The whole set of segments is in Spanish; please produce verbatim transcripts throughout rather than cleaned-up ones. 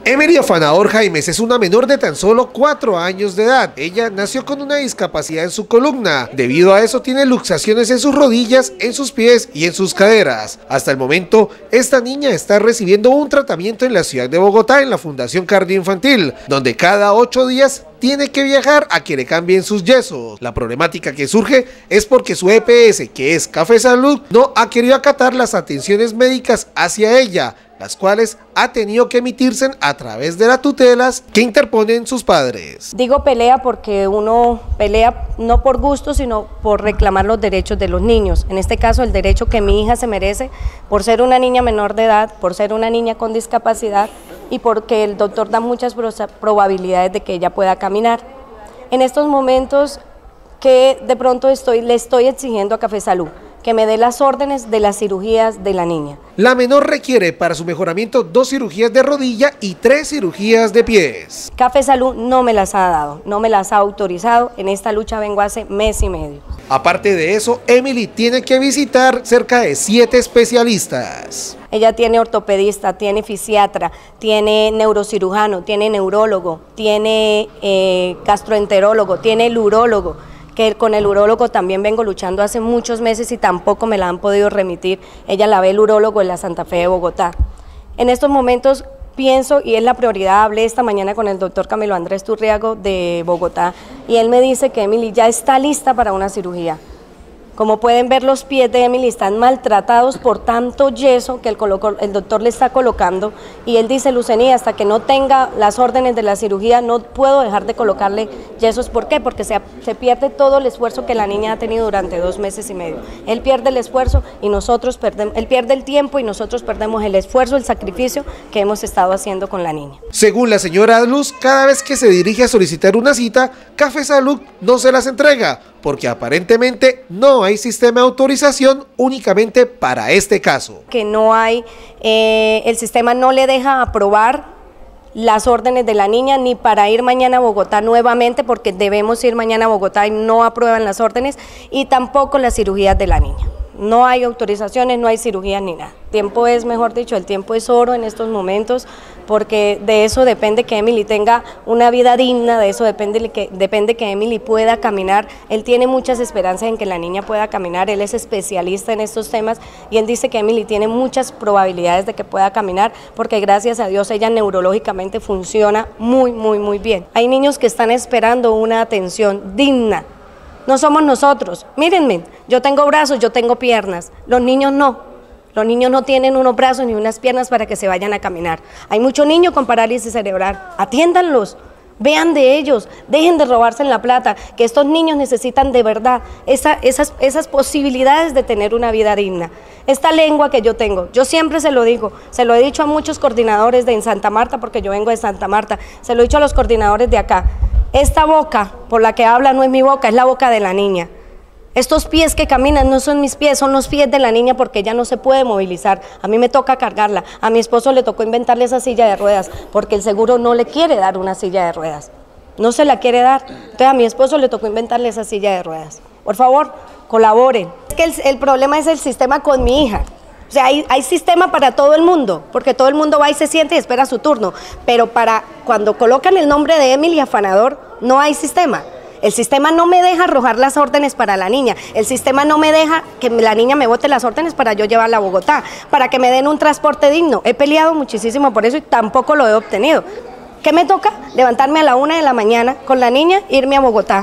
Emily Afanador Jaimes es una menor de tan solo cuatro años de edad. Ella nació con una discapacidad en su columna. Debido a eso tiene luxaciones en sus rodillas, en sus pies y en sus caderas. Hasta el momento, esta niña está recibiendo un tratamiento en la ciudad de Bogotá en la Fundación Cardioinfantil, donde cada ocho días tiene que viajar a que le cambien sus yesos. La problemática que surge es porque su E P S, que es Café Salud, no ha querido acatar las atenciones médicas hacia ella, las cuales ha tenido que emitirse a través de las tutelas que interponen sus padres. Digo pelea porque uno pelea no por gusto, sino por reclamar los derechos de los niños. En este caso, el derecho que mi hija se merece por ser una niña menor de edad, por ser una niña con discapacidad y porque el doctor da muchas probabilidades de que ella pueda caminar. En estos momentos que de pronto estoy, le estoy exigiendo a Café Salud que me dé las órdenes de las cirugías de la niña. La menor requiere para su mejoramiento dos cirugías de rodilla y tres cirugías de pies. Café Salud no me las ha dado, no me las ha autorizado. En esta lucha vengo hace mes y medio. Aparte de eso, Emily tiene que visitar cerca de siete especialistas. Ella tiene ortopedista, tiene fisiatra, tiene neurocirujano, tiene neurólogo, tiene eh, gastroenterólogo, tiene el urólogo, que con el urólogo también vengo luchando hace muchos meses y tampoco me la han podido remitir. Ella la ve el urólogo en la Santa Fe de Bogotá. En estos momentos pienso, y es la prioridad, hablé esta mañana con el doctor Camilo Andrés Turriago de Bogotá, y él me dice que Emily ya está lista para una cirugía. Como pueden ver, los pies de Emily están maltratados por tanto yeso que el, el doctor le está colocando, y él dice: Lucenía, hasta que no tenga las órdenes de la cirugía no puedo dejar de colocarle yesos. ¿Por qué? Porque se, se pierde todo el esfuerzo que la niña ha tenido durante dos meses y medio. Él pierde el esfuerzo y nosotros perdemos, él pierde el tiempo y nosotros perdemos el esfuerzo, el sacrificio que hemos estado haciendo con la niña. Según la señora Luz, cada vez que se dirige a solicitar una cita, Café Salud no se las entrega, porque aparentemente no hay sistema de autorización únicamente para este caso. Que no hay, eh, el sistema no le deja aprobar las órdenes de la niña ni para ir mañana a Bogotá nuevamente, porque debemos ir mañana a Bogotá y no aprueban las órdenes, y tampoco las cirugías de la niña. No hay autorizaciones, no hay cirugías ni nada. Tiempo es, mejor dicho, el tiempo es oro en estos momentos, porque de eso depende que Emily tenga una vida digna, de eso depende que, depende que Emily pueda caminar. Él tiene muchas esperanzas en que la niña pueda caminar, él es especialista en estos temas y él dice que Emily tiene muchas probabilidades de que pueda caminar, porque gracias a Dios ella neurológicamente funciona muy, muy, muy bien. Hay niños que están esperando una atención digna. No somos nosotros. Mírenme, yo tengo brazos, yo tengo piernas, los niños no. Los niños no tienen unos brazos ni unas piernas para que se vayan a caminar. Hay muchos niños con parálisis cerebral, atiéndanlos, vean de ellos, dejen de robarse en la plata, que estos niños necesitan de verdad esa, esas, esas posibilidades de tener una vida digna. Esta lengua que yo tengo, yo siempre se lo digo, se lo he dicho a muchos coordinadores de en Santa Marta, porque yo vengo de Santa Marta, se lo he dicho a los coordinadores de acá. Esta boca por la que habla no es mi boca, es la boca de la niña. Estos pies que caminan no son mis pies, son los pies de la niña, porque ella no se puede movilizar. A mí me toca cargarla, a mi esposo le tocó inventarle esa silla de ruedas, porque el seguro no le quiere dar una silla de ruedas. No se la quiere dar. Entonces a mi esposo le tocó inventarle esa silla de ruedas. Por favor, colaboren. Es que el, el problema es el sistema con mi hija. O sea, hay, hay sistema para todo el mundo, porque todo el mundo va y se siente y espera su turno, pero para cuando colocan el nombre de Emily Afanador, no hay sistema. El sistema no me deja arrojar las órdenes para la niña, el sistema no me deja que la niña me bote las órdenes para yo llevarla a Bogotá, para que me den un transporte digno. He peleado muchísimo por eso y tampoco lo he obtenido. ¿Qué me toca? Levantarme a la una de la mañana con la niña, irme a Bogotá.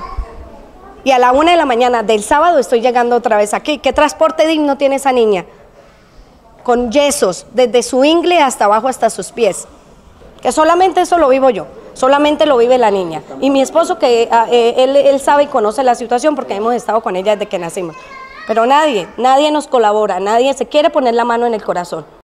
Y a la una de la mañana del sábado estoy llegando otra vez aquí. ¿Qué transporte digno tiene esa niña? Con yesos, desde su ingle hasta abajo, hasta sus pies. Que solamente eso lo vivo yo, solamente lo vive la niña. Y mi esposo, que eh, él, él sabe y conoce la situación porque hemos estado con ella desde que nacimos. Pero nadie, nadie nos colabora, nadie se quiere poner la mano en el corazón.